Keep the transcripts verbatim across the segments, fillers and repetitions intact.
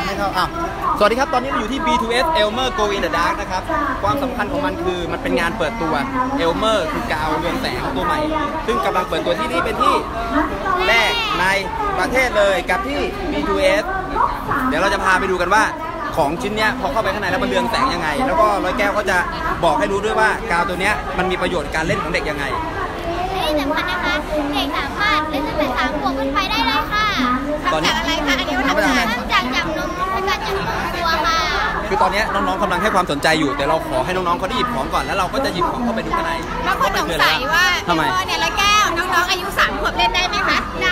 ไม่เข้าอ้าวสวัสดีครับตอนนี้เราอยู่ที่ บี ทู เอส Elmer Go in the Dark นะครับความสำคัญของมันคือมันเป็นงานเปิดตัว Elmer คือกาวเรืองแสงตัวใหม่ซึ่งกำลังเปิดตัวที่นี่เป็นที่แรกในประเทศเลยกับที่ บี ทู เอส เดี๋ยวเราจะพาไปดูกันว่าของชิ้นเนี้ยพอเข้าไปข้างในแล้วมันเรืองแสงยังไงแล้วก็ร้อยแก้วเขาจะบอกให้รู้ด้วยว่ากาวตัวเนี้ยมันมีประโยชน์การเล่นของเด็กยังไงที่สำคัญนะคะเด็กสามารถเล่นตั้งแต่สามขวบขึ้นไปได้เลยค่ะทำจากอะไรคะอันนี้ทำจากทำจากจับนมและการจับนมตัวค่ะคือตอนนี้น้องๆกำลังให้ความสนใจอยู่แต่เราขอให้น้องๆเขาได้หยิบของก่อนแล้วเราก็จะหยิบของเข้าไปดูข้างในบางคนสงสัยว่าทำไมเนี่ยร้อยแก้วน้องๆอายุสามขวบเล่นได้ไหมคะได้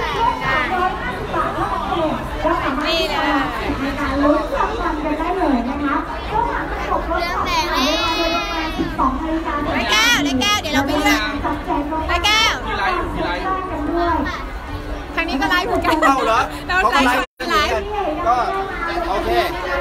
นี่เลยเรื่องแสงเลยร้อยแก้วร้อยแก้วเดี๋ยวเราไปเลือกร้อยแก้วทางนี้ก็ไลฟ์เหมือนกันเข้าเหรอเราไลฟ์ไลฟ์ก็โอเค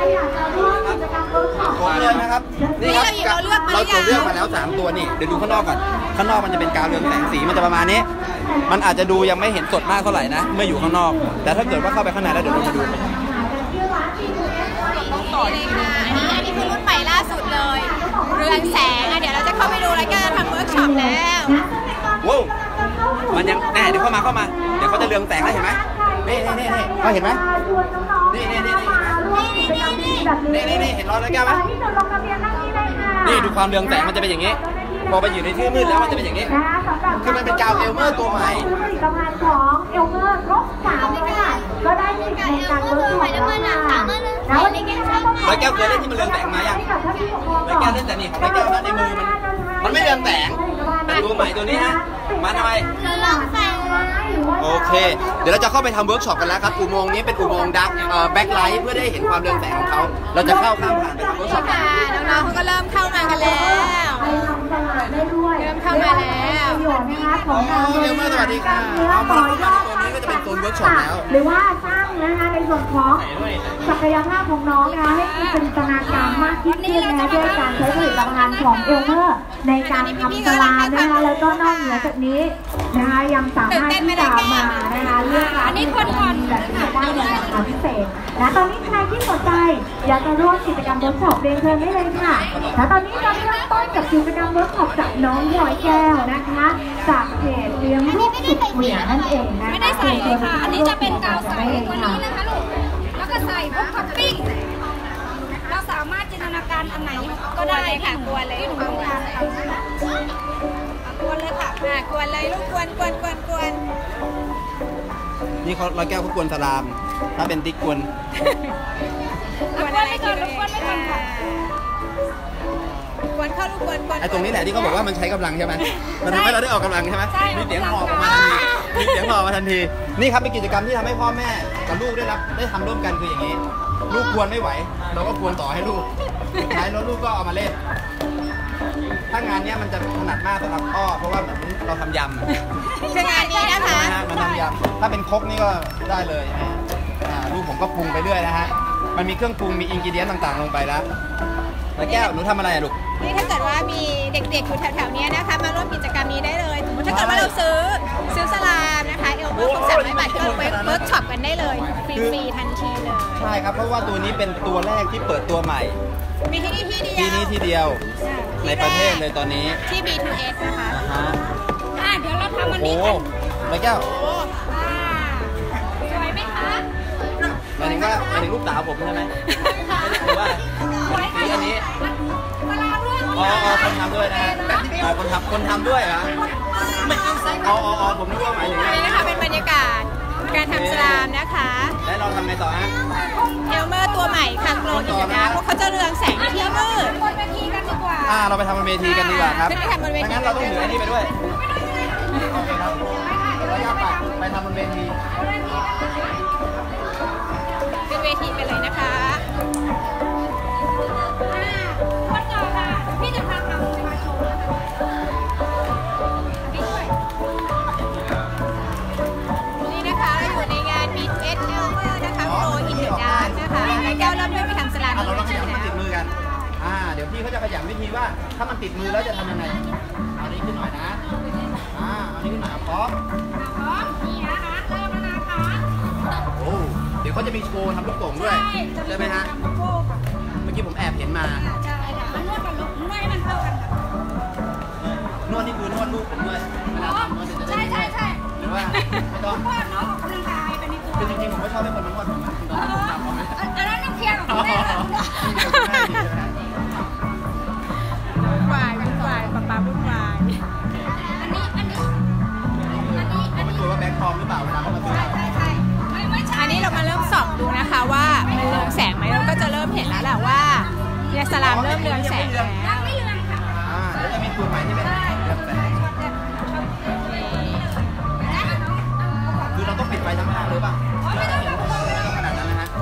ผมเลยนะครับนี่ครับเราตัวเลือกมาแล้วสามตัวนี่เดี๋ยวดูข้างนอกก่อนข้างนอกมันจะเป็นกาวเรืองแสงสีมันจะประมาณนี้มันอาจจะดูยังไม่เห็นสดมากเท่าไหร่นะเมื่ออยู่ข้างนอกแต่ถ้าเกิดว่าเข้าไปข้างในแล้วเดี๋ยวเรามาดูต่อเลยค่ะอันนี้อันนี้คือรุ่นใหม่ล่าสุดเลยเรืองแสงอ่ะเดี๋ยวเราจะเข้าไปดูแล้วก็ทำเวิร์กช็อปแล้วว้าวมันยังแน่เดี๋ยวเข้ามาเข้ามาเดี๋ยวเขาจะเรืองแสงได้เห็นไหมนี่นี่นี่นี่เขาเห็นไหมนี่นี่นี่นี่นี่นี่เห็นร้อยแล้วแก้วไหมนี่ดูความเรืองแสงมันจะเป็นอย่างนี้พอไปอยู่ในที่มืดแล้วมันจะเป็นอย่างนี้คือมันเป็นกาวเอลเมอร์ตัวใหม่กำลังของเอลเมอร์ครบสามเลยค่ะก็ได้ในการเวิร์กช็อปแล้วร้อยแก้วเคยเล่นที่มันเรืองแสงมายังร้อยแก้วเล่นแต่นี่ของร้อยแก้วนะในมือมันมันไม่เรืองแสงแต่ตัวใหม่ตัวนี้ฮะมาทำไมโอเคเดี๋ยวเราจะเข้าไปทำเวิร์กช็อปกันแล้วครับอุโมงค์นี้เป็นอุโมงค์ดักเอ่อแบ็คไลท์เพื่อได้เห็นความเรืองแสงของเขาเราจะเข้าข้ามผ่านไปทำเวิร์กช็อปกันน้องๆเขาก็เริ่มเข้ามากันแล้วเริ่มเข้ามาแล้วอ๋อเร็วมากสวัสดีค่ะเอาพอเข้ามาตรงนี้ก็จะเป็นโซนเวิร์กช็อปแล้วหรือว่าสร้างนะคะในส่วนของศักยภาพของน้องนะคะให้มีจินตนาการมากยิ่งขึ้นนะด้วยการใช้ผลิตภัณฑ์ของเอลเมอร์ในการทำสลามนะคะแล้วก็นอกเหนือจากนี้นะคะยังสามารถที่จะมานะคะเลือกร้านที่แบบได้ในราคาพิเศษนะตอนนี้ใครที่สนใจอยากจะร่วมกิจกรรมเวิร์กช็อปเรียนเชิญได้เลยค่ะและตอนนี้เราเริ่มต้นกับกิจกรรมเวิร์กช็อปจากน้องร้อยแก้วนะคะจากเพจเลี้ยงลูกสุดเหวี่ยงนั่นเองนะคะไม่ได้ใส่เลยค่ะอันนี้จะเป็นกาวใสตัวนี้นะคะลูกแล้วก็ใส่พวกท็อปปิ้งเราสามารถจินตนาการอันไหนก็ได้ค่ะกวนเลยที่หนูต้องการกวนเลยค่ะกวนเลยลูกกวนกวนกวนกวนนี่เขาร้อยแก้วเขากวนสลามถ้าเป็นติ๊กกวนกวนอะไรกวนกวนไม่กวนค่ะกวนเข้าลูกกวนกวนไอ้ตรงนี้แหละที่เขาบอกว่ามันใช้กำลังใช่ไหมมันทำให้เราได้ออกกำลังใช่ไหมมีเสียงหอบออกมาทันทีมีเสียงหอบมาทันทีนี่ครับเป็นกิจกรรมที่ทำให้พ่อแม่กับลูกได้รับได้ทำร่วมกันคืออย่างนี้ลูกกวนไม่ไหวเราก็กวนต่อให้ลูกสุดท้ายแล้วลูกก็เอามาเล่นถ้างานนี้มันจะถนัดมากสำหรับพ่อเพราะว่าเหมือนเราทำยำคืองานนี้นะคะมันทำยำถ้าเป็นครกนี่ก็ได้เลยลูกผมก็ปรุงไปเรื่อยนะฮะมันมีเครื่องปรุงมีอินกิเดียนต่างๆลงไปแล้วแล้วแก้วหนูทำอะไรลูกนี่ถ้าเกิดว่ามีเด็กๆอยู่แถวๆนี้นะคะมาร่วมกิจกรรมนี้ได้เลยสมมติถ้าเกิดว่าเราซื้อซื้อสลามนะคะเอลเมอร์ครบสามร้อยบาทก็ไปเวิร์กช็อปกันได้เลยฟรีๆทันทีเลยใช่ครับเพราะว่าตัวนี้เป็นตัวแรกที่เปิดตัวใหม่มีที่นี่ที่เดียวที่นี่ที่เดียวในประเทศเลยตอนนี้ที่ บี ทู เอส นะคะอ่าเดี๋ยวเราทำวันนี้กันร้อยแก้วสวยไหมคะหมายถึงว่าหมายถึงลูกสาวผมใช่ไหมไม่ได้ถือว่าสีอันนี้อ๋อคนทำด้วยนะอ๋อคนทำคนทำด้วยเหรออ๋ออ๋อผมนึกว่าหมายถึงนี่นะคะเป็นบรรยากาศการทำสลามนะคะแล้วเราทำไงต่อฮะเอลเมอร์ตัวใหม่ค่ะโกลอินเดอะดาร์กเพราะเขาจะเรืองแสงที่มืดบนเวทีกันดีกว่าอ่าเราไปทำบนเวทีกันดีกว่าครับงั้นเราต้องถืออันนี้ไปด้วยโอเคครับเราย่าไปไปทำบนเวทีเป็นเวทีไปเลยนะคะวันต่อค่ะพี่จะพาทำมาโชว์นี่นะคะเราอยู่ในงาน บี ทู เอส Elmer นะคะโกลอินเดอะดาร์กนะคะแล้วแก้วเริ่มด้วยไปทำสลามเราลองขยำมันติดมือกันอ่าเดี๋ยวพี่เขาจะขยำวิธีว่าถ้ามันติดมือแล้วจะทำยังไงเอานี้ขึ้นหน่อยนะอ่าเอานี้ขึ้นหน่อยพร้อมพร้อมนี่นะคะเริ่มแล้วนะคะโอ้เดี๋ยวดี๋ยวเขาจะมีโชว์ทำลูกโป่งด้วยใช่ไหมฮะเมื่อกี้ผมแอบเห็นมาใช่ค่ะนวดกับลูกนวดให้มันเข้ากันค่ะนวดนี่คือนวดลูกผมด้วยเวลาทำนวดจะได้ใช่ใช่ใช่หรือว่าไม่ต้องพ่อน้องออกกำลังกายไปในตัวคือจริงๆผมไม่ชอบให้คนมานวดผมนะตอนนั้นผมทำเขาไม่อันนั้นต้องเคลียร์กับคุณแม่ค่ะวุ่นวายวุ่นวายป๊าป๊าวุ่นวายอันนี้อันนี้อันนี้อันไม่นี้รู้ว่าแบงค์ปลอมหรือเปล่าเวลาเขามาซื้อใช่ใช่ใช่ไม่ไม่ใช่อันนี้เรามาเริ่มส่องดูนะคะว่ามันเรืองแสงไหมเราก็จะเริ่มเห็นแล้วแหละว่าเนี่ยสลามเริ่มเรืองแสงแล้วยังไม่เรืองค่ะอ่าแล้วจะมีตัวใหม่ที่เป็นเรืองแสงคือเราต้องปิดไฟทั้งห้างเลยป่ะไม่ต้องขนาดนั้นนะฮะ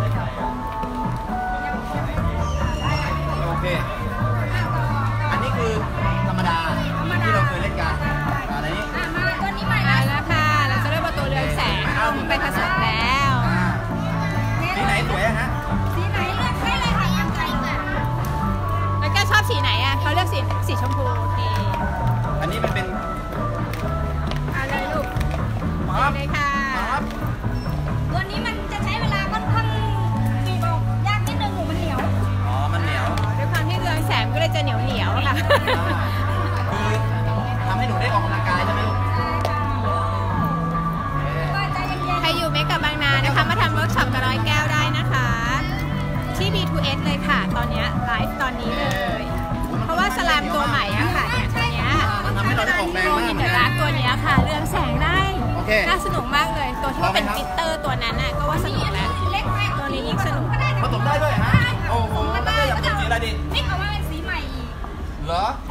โอเคอันนี้คือธรรมดาที่เราเคยเล่นกันอันนี้อ่ะมาตัวนี้ใหม่มานะแล้วค่ะเราจะเริ่มเอาตัวเรืองแสงไปผสมแล้วสีไหนสวยอะฮะสีไหนเลือกได้เลยค่ะยังไงแบบแล้วก็ชอบสีไหนอ่ะเขาเลือกสีสีชมพูโอเคอันนี้มันเป็นเอาเลยลูกปั๊บเลยค่ะปั๊บตัวนี้มันจะใช้เวลาค่อนข้างบีบออกยากนิดนึงหนูมันเหนียวอ๋อมันเหนียวด้วยความที่เรืองแสงก็เลยจะเหนียวเหนียวๆค่ะคือทำให้หนูได้ออกกำลังกายใช่ไหมลูกก็ใจเย็นใครอยู่เมกะบางนานะคะมาทำเวิร์กช็อปกับร้อยแก้วได้นะคะที่ บี ทู เอส เลยค่ะตอนเนี้ไลฟ์ตอนนี้เลย เพราะว่าสลามตัวใหม่อะค่ะเนี่ยตัวเนี้ยมันทำให้เราได้ออกแรงโกมากอินเหมืเดอนอะกัดาน ร์กตัวเนี้ยค่ะเรืองแสงได้โอเคน่าสนุกมากเลยตัวที่ว่าเป็นกลิตเตอร์ตัวนั้นน่ะก็ว่าสนุกแล้วๆเล็กไปตัวนี้ยิ่งสนุกก็ได้ผสมได้ด้วยฮะโอ้โหแล้วก็อยากเป็นสีอะไรดีนี่เอามาเป็นสีใหม่อีกเหรอได้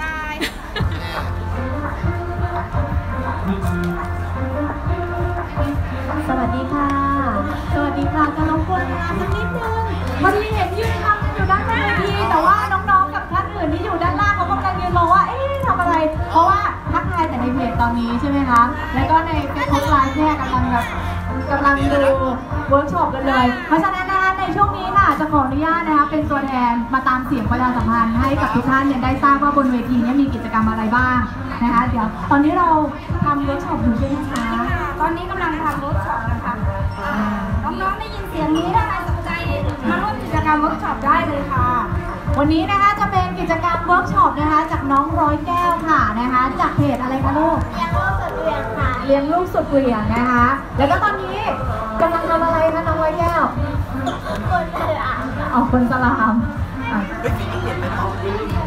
สวัสดีค่ะ สวัสดีค่ะจะรบกวนเวลาสักนิดนึงพอดีเห็นยืนทำกันอยู่ด้านบนเวทีแต่ว่าน้องๆกับท่านอื่นที่อยู่ด้านล่างเขากำลังยืนรอว่า เอ๊ะทำอะไร เพราะว่าทักทายแต่ในเพจตอนนี้ใช่ไหมคะ แล้วก็ในเฟซบุ๊กไลฟ์เนี่ยกำลังแบบกำลังดูเวิร์กช็อปกันเลย เพราะฉะนั้นนะคะในช่วงนี้ค่ะจะขออนุญาตนะคะเป็นตัวแทนมาตามเสียงประชาสัมพันธ์ให้กับทุกท่านเนี่ยได้ทราบว่าบนเวทีนี้มีกิจกรรมอะไรบ้างนะคะเดี๋ยวตอนนี้เราทำเวิร์กช็อปอยู่ใช่ไหมคะตอนนี้กำลังทำเวิร์กช็อปนะคะอ่าน้องๆได้ยินเสียงนี้ถ้าใครสนใจมาร่วมกิจกรรมเวิร์กช็อปได้เลยค่ะวันนี้นะคะจะเป็นกิจกรรมเวิร์กช็อปนะคะจากน้องร้อยแก้วค่ะนะคะจากเพจอะไรคะลูกยังโลกสุดเวียนค่ะเลี้ยงลูกสุดเหวี่ยงนะคะ แล้วก็ตอนนี้กำลังทำอะไรคะน้องร้อยแก้วคนเสืออ่ะออกคนสลามอ่ะเฮ้ยสีนี้เห็นไหมเนาะโอเค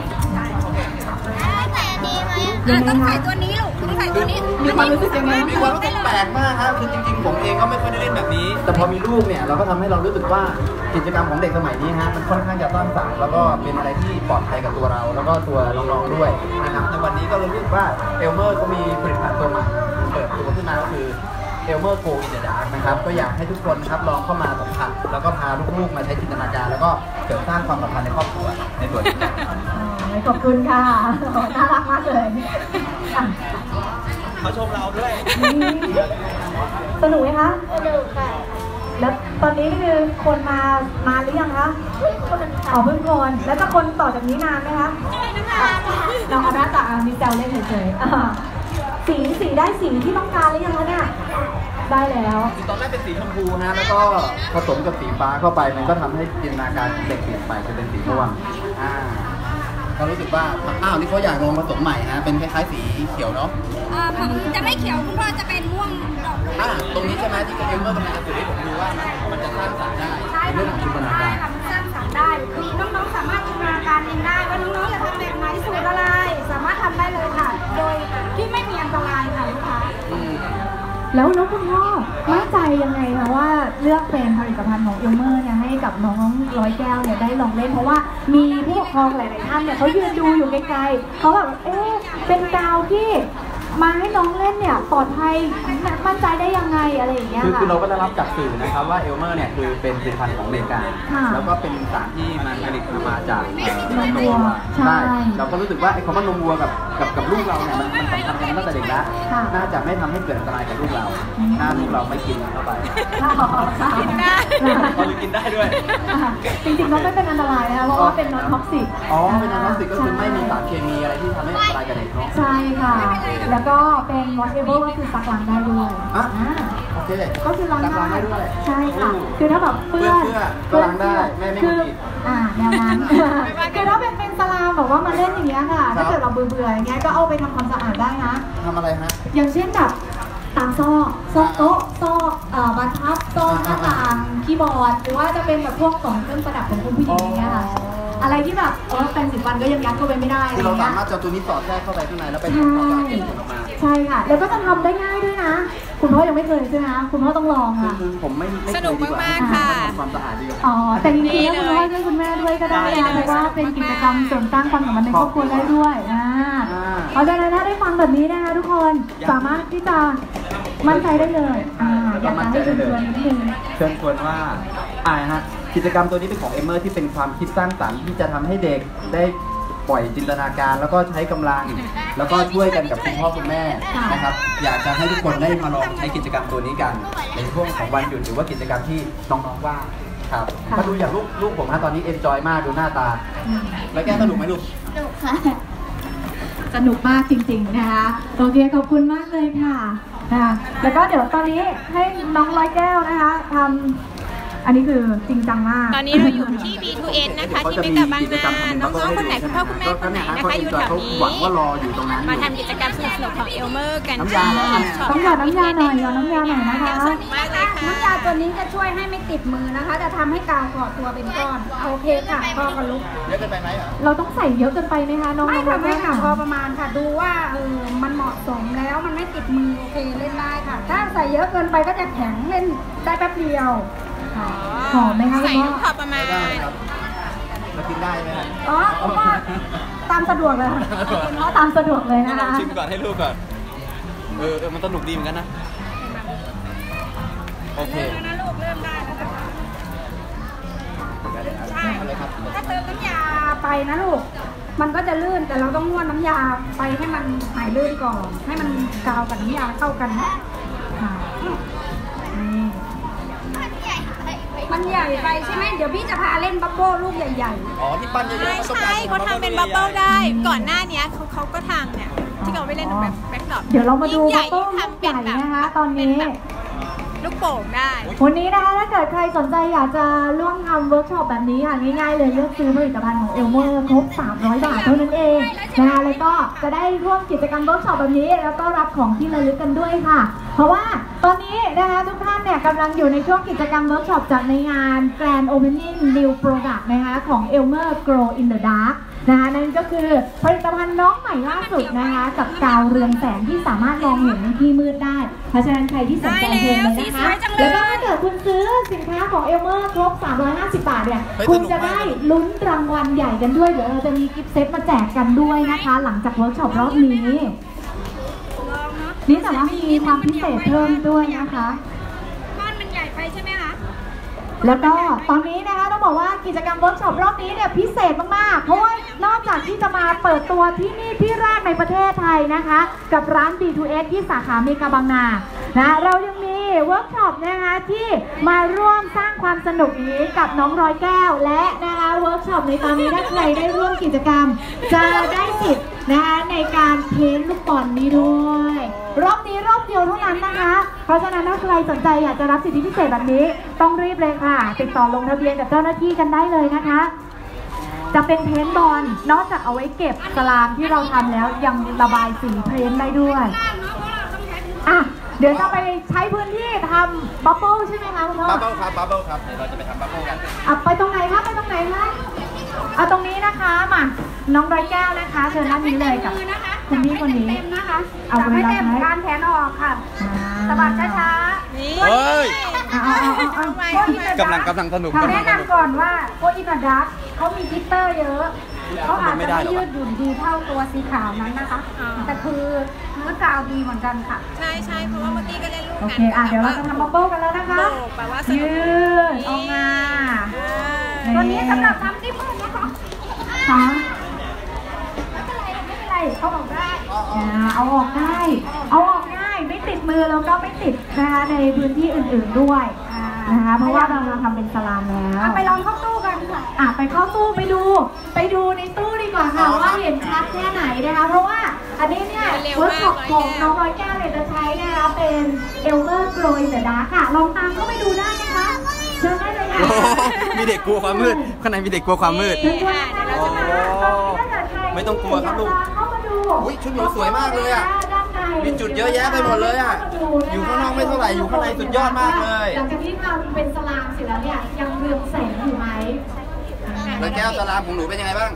แล้วใส่อันนี้ไหมอ่ะต้องใส่ตัวนี้ลูกต้องใส่ตัวนี้มีความรู้สึกยังไงมีความรู้สึกแปลกมากครับคือจริงๆผมเองก็ไม่ค่อยได้เล่นแบบนี้ แต่พอมีลูกเนี่ยเราก็ทำให้เรารู้สึกว่ากิจกรรมของเด็กสมัยนี้ฮะมันค่อนข้างจะสร้างสรรค์แล้วก็เป็นอะไรที่ปลอดภัยกับตัวเรา แล้วก็ตัวน้องๆด้วยนะครับในวันนี้ก็รู้สึกว่าเอลเมอร์เขามีผลิตภัณฑ์ตัวใหม่เปิดตัวขึ้นมาก็คือเอลเมอร์โกอินเดอะดาร์กนะครับก็อยากให้ทุกคนครับลองเข้ามาสัมผัสแล้วก็พาลูกๆมาใช้จินตนาการแล้วก็เสริมสร้างความสัมพันธ์ในครอบครัวในส่วนนี้อ๋อขอบคุณค่ะน่ารักมากเลยอ่ะเขาชมเราด้วยสนุกไหมคะสนุกค่ะแล้วตอนนี้คือคนมามาหรือยังคะคนอ๋อเพิ่งคนแล้วจะคนต่อจากนี้นานไหมคะ เราเอาหน้าตามีแซวเล่นเฉยๆอ่าสีสีได้สีที่ต้องการหรือยังคะเนี่ยได้แล้วคือตอนแรกเป็นสีชมพูฮะแล้วก็ผสมกับสีฟ้าเข้าไปมันก็ทำให้จินตนาการของเด็กเปลี่ยนไปจะเป็นสีม่วงอ่าก็รู้สึกว่าอ้าวนี่เขาอยากลองผสมใหม่ฮะเป็นคล้ายๆสีเขียวเนาะอ่าจะไม่เขียวคุณพ่อจะเป็นม่วงดอกอ่าตรงนี้ใช่ไหมที่เอลเมอร์กำลังจะสื่อให้ผมดูว่ามันจะสร้างสรรค์ได้ใช่ในเรื่องของจินตนาได้การค่ะมันสร้างสรรค์ได้มีน้องๆสามารถจินตนาการเองได้ว่าน้องๆจะทำแบบไหนสูตรอะไร สามารถทำได้เลยค่ะ โดยที่ไม่มีอันตรายค่ะลูกค้าอืมแล้วน้องคุณพ่อมั่นใจยังไงคะว่าเลือกเป็นผลิตภัณฑ์ของเอลเมอร์เนี่ยให้กับน้องร้อยแก้วเนี่ยได้ลองเล่นเพราะว่ามีผู้ปกครองหลายๆท่านเนี่ยเขายืนดูอยู่ไกลๆเขาแบบเอ๊ะเป็นกาวที่มาให้น้องเล่นเนี่ยปลอดภัยมั่นใจได้ยังไงอะไรอย่างเงี้ยคือค่ะคือเราก็ได้รับจากสื่อนะครับว่าเอลเมอร์เนี่ยคือเป็นผลิตภัณฑ์ของอเมริกาค่ะแล้วก็เป็นสารที่มันผลิตมาจากเอ่อนมมวัวัววใช่เราก็รู้สึกว่าไอ้คำว่านมวัวกับกับกับลูกเราเนี่ยมันมันสำคัญกันตั้งแต่เด็กแล้วค่ะน่าจะไม่ทำให้เกิดอันตรายกับลูกเราอืมถ้าลูกเราไม่กินเข้าไปกินได้เขากินได้ด้วยจริงๆเขาไม่เป็นอันตรายนะคะเพราะว่าเป็นนอนท็อกซิกอ๋อเป็นนอนท็อกซิกก็คือไม่มีสารเคมีอะไรที่ทำให้อันตรายกับเด็กเนาะใช่ค่ะ แล้วก็ก็เป็น washable ก็คือซักล้างได้ด้วยอ่ะอ่าโอเคก็คือล้างซักล้างได้ด้วยใช่ค่ะ คือถ้าแบบเปื้อนเปื้อนเสื้อก็ล้างได้แม่ไม่คือผิดอ่าแนวนั้นคือถ้าเป็นเป็นสลามแบบว่ามาเล่นอย่างเงี้ยค่ะ ถ้าเกิดเราเบื่อๆอย่างเงี้ยก็เอาไปทำความสะอาดได้นะทำอะไรฮะอย่างเช่นแบบตามซอกซอกโต๊ะซอกเอ่อบรรทัดซอกหน้าต่างคีย์บอร์ดหรือว่าจะเป็นแบบพวกของเครื่องประดับของคุณผู้หญิงอย่างเงี้ยค่ะอะไรที่แบบเออเป็นสิบวันก็ยังยัดเข้าไปไม่ได้อะไรคือเราเงี้สาย มารถจะเอาตัวนี้สอดแทรกเข้าไปข้างในแล้วไปใช่ทำความสะอาดเก็บออกมาใช่ค่ะแล้วก็จะทำได้ง่ายด้วยนะ คุณพ่อยังไม่เคยใช่ไหมคะคุณพ่อต้องลองค่ะคือผมไม่ไม่เคยสนุกดีว่ามากๆค่ะทำความสะอาดดีกว่าอ๋อแต่จริงๆแล้วคุณพ่อช่วยคุณแม่ด้วยก็ได้นะเพราะว่าเป็นกิจกรรมเสริมสร้างความสัมพันธ์ในครอบครัวได้ด้วยอ่าเพราะฉะนั้นถ้าได้ฟังแบบนี้นะคะทุกคนสามารถที่จะมั่นใจได้เลยอ่าอยากจะให้เชิญชวนนิดนึงเชิญชวนว่าอ่าฮะกิจกรรมตัวนี้เป็นของเอมเมอร์ที่เป็นความคิดสร้างสรรค์ที่จะทำให้เด็กได้ปล่อยจินตนาการแล้วก็ใช้กำลัง แล้วก็ช่วยกันกับคุณพ่อคุณแม่นะครับอยากจะให้ทุกคนได้มาลองใช้กิจกรรมตัวนี้กันในช่วงของวันหยุดหรือว่ากิจกรรมที่น้องๆว่างครับมาดูอย่างลูกลูกผมนะตอนนี้เอนจอยมากดูหน้าตา แล้วแกสนุกไหมลูกดุค่ะสนุกมากจริงๆนะคะโอเคขอบคุณมากเลยค่ะนะคะแล้วก็เดี๋ยวตอนนี้ให้น้องร้อยแก้วนะคะทำอันนี้คือจริงจังมากตอนนี้เราอยู่ที่ บี ทู เอ็น นะคะ ที่เมกะบางนาน้องๆคนไหนคุณพ่อคุณแม่คนไหนนะคะอยู่แถวนี้หวังว่ารออยู่ตรงนั้นมาทำกิจกรรมสนุกๆของเอลเมอร์กันน้ำยาแล้วอันเนี้ยต้องหยอดน้ำยาหน่อยหยอดน้ำยาหน่อยนะคะสนุกมากเลยค่ะน้ำยาตัวนี้จะช่วยให้ไม่ติดมือนะคะ จะทำให้กาวเกาะตัวเป็นก้อน โอเคค่ะพอกันลุกเยอะเกินไปไหมเหรอเราต้องใส่เยอะเกินไปไหมคะน้องไม่น้ค่ะองไม่ค่ะค่ะพอประมาณค่ะ ดูว่าเออมันเหมาะสมแล้วมันไม่ติดมือโอเคเล่นได้ค่ะ ถ้าใส่เยอะเกินไปก็จะแข็งเล่นได้แป๊บเดียวค่ะหอมไหมคะใส่คุณลูกพ่พออประมาณได้ครับเรากินได้ไหมครับอ๋อคุณพ่อตามสะดวกเลยค่ะคุณพ่อตามสะดวกเลยให้นะลองคะชิมก่อนให้ลูกก่อน เออเออมันสนุกดีเหมือนกันนะ โอเคเริ่มแล้วนะลูกเริ่มได้แล้วค่ะใช่เอาเลยครับถ้าเติมน้ำยาไปนะลูก มันก็จะลื่นแต่เราต้องนวดน้ำยาไปให้มันหายลื่นก่อน ให้มันกาวกับน้ำยาเข้ากันค่ะนี่ มันใหญ่ไปใช่ไหมเดี๋ยวพี่จะพาเล่นบับเบิ้ลลูกใหญ่อ๋อที่ปั้นเยอะๆใช่ก็ต้องใช่ปั้นเขาทำเป็นบับเบิ้ลได้ ก่อนหน้านี้เขาเขาก็ทำเนี่ย ที่เขาไปเล่นแบบแบ็คดรอปเดี๋ยวเรามาดูยิ่งใหญ่บับเบิ้ลยิ่งลูกทำใหเป็นญ่แบบนะคะ ตอนนี้ลูกโป่งได้วันนี้นะคะถ้าเกิดใครสนใจอยากจะร่วมทำเวิร์กช็อปแบบนี้ค่ะง่ายๆเลยเลือกซื้อผลิตภัณฑ์ของเอลเมอร์ครบสามร้อยบาทเท่านั้นเองนะคะแล้วก็จะได้ร่วมกิจกรรมเวิร์กช็อปแบบนี้แล้วก็รับของที่ระลึกกันด้วยค่ะ เพราะว่าตอนนี้นะคะทุกท่านเนี่ยกำลังอยู่ในช่วงกิจกรรมเวิร์กช็อปจากในงาน Grand Opening New Product นะคะของ Elmer Glow in the Dark นะคะนั่นก็คือผลิตภัณฑ์น้องใหม่ล่าสุดนะคะกับกาวเรืองแสงที่สามารถมองเห็นในที่มืดได้ เพราะฉะนั้นใครที่สนใจเชิญเลยนะคะแล้วก็ถ้าเกิดคุณซื้อสินค้าของเอลเมอร์ครบสามร้อยห้าสิบบาทเนี่ยคุณจะได้ลุ้นรางวัลใหญ่กันด้วยเดี๋ยวเราจะมีกิฟต์เซตมาแจกกันด้วยนะคะ หลังจากเวิร์กช็อปรอบนี้ๆลองเนาะนี่แต่ว่ามีความพิเศษเพิ่มด้วยนะคะก้อนมันใหญ่ไปใช่ไหมคะแล้วก็ตอนนี้นะคะต้องบอกว่ากิจกรรมเวิร์กช็อปรอบนี้เนี่ยพิเศษมากๆ เพราะว่านอกจากที่จะมาเปิดตัวที่นี่ที่แรกในประเทศไทยนะคะ กับร้าน บี ทู เอส ที่สาขาเมกาบางนานะเรายังมีเวิร์กช็อปนะคะที่มาร่วมสร้างความสนุกนี้กับน้องร้อยแก้ว และนะคะเวิร์กช็อปในตอนนี้ถ้าใครได้ร่วมกิจกรรม จะได้สิทธิ์นะคะในการเพ้นท์ลูกบอลนี้ด้วยรอบนี้รอบเดียวเท่านั้นนะคะ เพราะฉะนั้นถ้าใครสนใจอยากจะรับสิทธิพิเศษแบบนี้ต้องรีบเลยค่ะติดต่อลงทะเบียนกับเจ้าหน้าที่กันได้เลยนะคะ จะเป็นเพ้นท์บอลนอกจากเอาไว้เก็บสลามที่เราทำแล้วยังระบายสีเพ้นท์ได้ด้วยอ่ะเดี๋ยวจะไปใช้พื้นที่ทำบับเบิ้ลใช่ไหมคะคุณพ่อบับเบิ้ลครับบับเบิ้ลครับ เดี๋ยวเราจะไปทำบับเบิ้ลกันอ่ะไปตรงไหนคะไปตรงไหนคะเอาตรงนี้นะคะมาน้องร้อยแก้วนะคะเชิญด้านนี้เลยกับมือนะคะคุณพี่คนนี้เต็มนะคะเอาจับมือให้เต็มรับไว้การแขนออกค่ะ สะบัดช้าๆนี่เฮ้ยเอาเอาเอาเอาทำไมโอ้ยทำไมกำลังกำลังสนุกเขากำลัแนะงสนุกนำก่อนว่าโคอินาดักเขามีกลิตเตอร์เยอะเขาอาจจะไม่ได้ไม่หรอยืดหยุ่นดีเท่าตัวสีขาวนั้นนะคะอ๋อแต่คือเนื้อกาวดีเหมือนกันค่ะใช่ใช่เพราะว่าเมื่อกี้ก็เล่นลูกโอกันเคอ่ะเดี๋ยวเราจะทำบับเบิ้ลกันแล้วนะคะโบกแปลว่าสนุยืกดออกมาอ่าตัวนี้สำหรับทำที่มือนะคะค่ะไม่เป็นไรไม่เป็นไรเขาบอกได้อ่าเอาออกได้เอาออกง่ายไม่ติดมือแล้วก็ไม่ติดนะคะในพื้นที่อื่นๆด้วยนะคะเพราะว่าเราทำเป็นสลามแล้วเอาไปลองเข้าตู้กันค่ะอ่ะไปเข้าตู้ไปดู ไปดูในตู้ดีกว่าค่ะว่าเห็นชัดแค่ไหนนะคะ เพราะว่าอันนี้เนี่ยเวิร์กช็อปของน้องร้อยแก้วเนี่ยจะใช้นะคะเป็นเอลเมอร์โกลอินเดอะดาร์กค่ะลองตามเข้าไปดูได้นะคะเชิญได้เลยค่ะมีเด็กกลัวความมืดข้างในมีเด็กกลัวความมืด ไม่ต้องกลัวครับลูกอุ้ยชุดหนูสวยมากเลยอ่ะมีจุดเยอะแยะไปหมดเลยอ่ะอยู่ข้างนอกไม่เท่าไหร่อยู่ข้างในสุดยอดมากเลยหลังจากที่เราเป็นสลามเสร็จแล้วเนี่ยยังเรืองแสงอยู่ไหมแล้วแก้วสลามของหนูเป็นยังไงบ้าง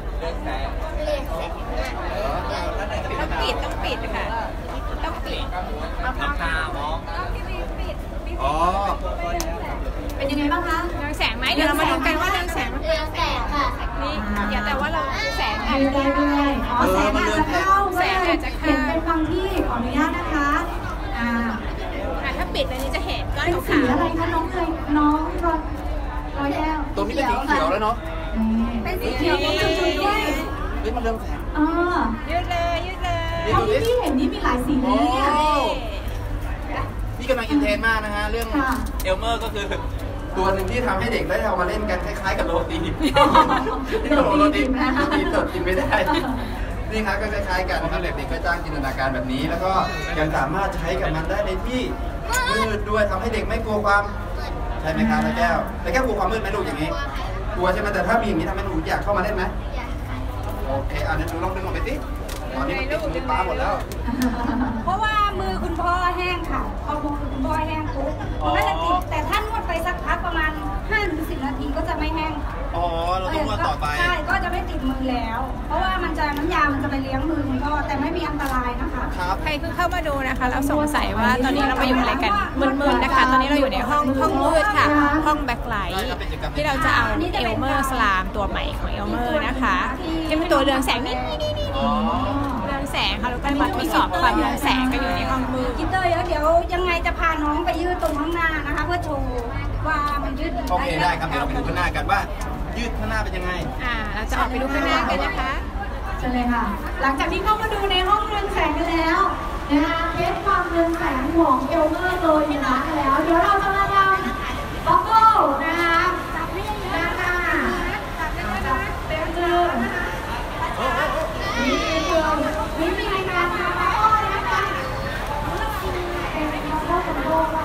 ต้องปิดต้องปิดค่ะต้องปิดน้ำตามองอ๋อเป็นยังไงบ้างคะเรืองแสงไหมเดี๋ยวเรามาดูกันว่าเรืองแสงเรืองแสงค่ะนี่อย่าแต่ว่าเราแสงอาจดูจะได้ด้วยอ๋อแสงอาจจะเข้าแสงอาจจะเข้าเห็นเป็นบางที่ขออนุญาตนะคะอ่าอ่ะถ้าปิดอันนี้จะเห็นก้อนเป็นขาสีวอะไรคะน้องเลยน้องร้อยร้อยแก้วตรงนี้เป็นสีเขียวแล้วเนาะเป็นสีเขียวมีจุดๆด้วยเฮ้ยมันเริ่มแสงเออๆยืดเลยยืดเลยนี่เท่าดูดิที่พี่เห็นนี่มีหลายสีเลยเนี่ยพี่กำลังอินเทรนด์มากนะฮะเรื่องค่ะเอลเมอร์ก็คือตัวหนึ่งที่ทำให้เด็กได้เอามาเล่นกันคล้ายๆกับโรตีที่บอกโรตีโรตีสดกินไม่ได้นี่ครับก็คล้ายๆกันนะครับเด็กๆก็จ้างจินตนาการแบบนี้ แล้วก็ยังสามารถใช้กับมันได้ในที่มืดด้วยทำให้เด็กไม่กลัวความใช่ไหมครับแล้วแก้วแล้วแก้วกลัวความมืดไหมลูกอย่างนี้กลัวใช่ไหมแต่ถ้ามีอย่างนี้ทำให้หนูอยากเข้ามาเล่นไหมโอเคอ่ะเดี๋ยวหนูลองดึงออกไปสิตอนนี้มันติดมือป้าหมดแล้วเพราะว่ามือคุณพ่อแห้งค่ะพอมือคุณพ่อแห้งปุ๊บมันก็จะติดแต่ถ้านวดไปสักพักประมาณห้าถึงสิบนาทีก็จะไม่แห้งค่ะอ๋อเราต้องนวดต่อไปใช่ก็จะไม่ติดมือแล้ว เพราะว่ามันจะน้ำยา มันจะไปเลี้ยงมือคุณพ่อแต่ไม่มีอันตรายนะคะครับใครเพิ่งเข้ามาดูนะคะแล้วสงสัยว่าตอนนี้เรามาอยู่อะไรกันมึนๆนะคะ ตอนนี้เราอยู่ในห้องห้องมืดค่ะ ห้องแบ็คไลท์ที่เราจะเอาเอลเมอร์สลามตัวใหม่ของเอลเมอร์นะคะที่เป็นตัวเรืองแสงนี่นี่นี่นี่อ๋อเรืองแสงค่ะแล้วก็มาทดสอบความเรืองแสงกันอยู่ในห้องมืดกินเตอร์เดี๋ยวยังไงจะพาน้องไปยืดตรงข้างหน้านะคะ เพื่อโชว์ว่ามันยืดโอเคได้ครับเดี๋ยวเราไปดูข้างหน้ากันว่า ยืดข้างหน้าเป็นยังไงอ่าเราจะออกไปดูข้างหน้ากันนะคะใช่เลยค่ะ หลังจากที่เข้ามาดูในห้องเรืองแสงกันแล้วนะคะเทสความเรืองแสงของเอลเมอร์โดยนะกันแล้ว เดี๋ยวเราจะมาทำบัฟเฟิลนะคะด้านหน้าเต็มเดิมนี่คือวิธีการทำบัฟเฟิลนะคะเป็นบัฟเฟิลของโลกเรา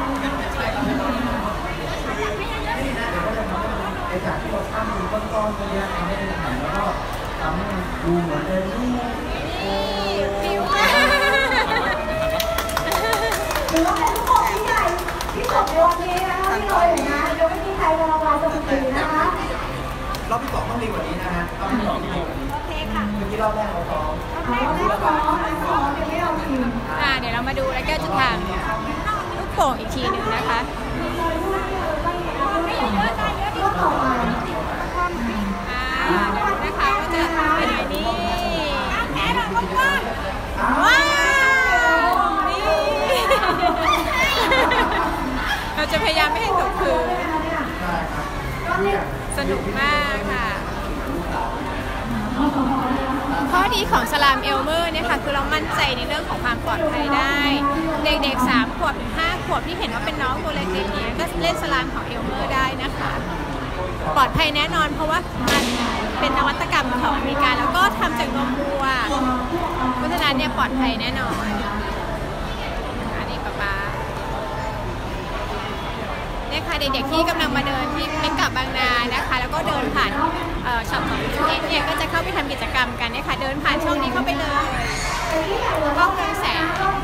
ไอ้จากที่เราตั้งดูต้นๆตัวนี้ทำให้เป็นหันแล้วก็ทำให้มันดูเหมือนเป็นรูปโอ้หรือว่าเป็นลูกโป่งที่ใหญ่ที่สุดในวันนี้นะคะที่เราเห็นนะเดี๋ยวไม่มีใครมองเราจะผิดนะคะรอบที่สองต้องดีกว่านี้นะฮะรอบที่สองต้องดีกว่านี้โอเคค่ะเมื่อกี้รอบแรกเราซ้อมเอาแรกซ้อมนะซ้อมยังไม่เอาจริงอ่าเดี๋ยวเรามาดูแล้วก็จะทำลูกโป่งอีกทีหนึ่งนะคะรอบต่อไปอ่าเดี๋ยวดูนะคะว่าจะเป็นยังไงนี่แพ้เราก็ว้าวว้าวนี่เราจะพยายามไม่ให้ตกพื้นสนุกมากค่ะข้อดีของสลามเอลเมอร์เนี่ยค่ะคือเรามั่นใจในเรื่องของความปลอดภัยได้ เด็กๆสามขวบถึงห้าขวบที่เห็นว่าเป็นน้องตัวเล็กๆนี้ก็เล่นสลามของเอลเมอร์ได้นะคะปลอดภัยแน่นอนเพราะว่ามันเป็นนวัตกรรมของอเมริกาแล้วก็ทำจากนมวัวเพราะฉะนั้นเนี่ยปลอดภัยแน่นอนอันนี้ป๊าป๊าเนี่ยค่ะเด็กๆที่กำลังมาเดินที่เมกะบางนานะคะแล้วก็เดินผ่านช็อปของยูเอสเนี่ยก็จะเข้าไปทำกิจกรรมกันเนี่ยค่ะเดินผ่านช่องนี้เข้าไปเลยกล้องเรืองแสง